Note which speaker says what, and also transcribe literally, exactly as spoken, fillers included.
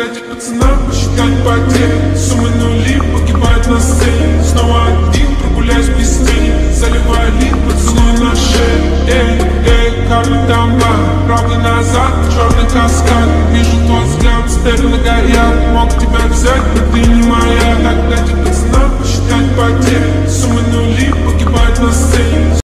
Speaker 1: дайте пацанам посчитать потери. Суммы нули погибают на сцене. Снова один, прогуляюсь без тени. Заливаю лид, поцелуй на шее. Эй, эй, карта дамба, правда назад, черный каскад. Вижу твой взгляд, степь на горят. Мог тебя взять, но ты не моя. Так дайте пацанам посчитать потери. Суммы нули погибают на сцене.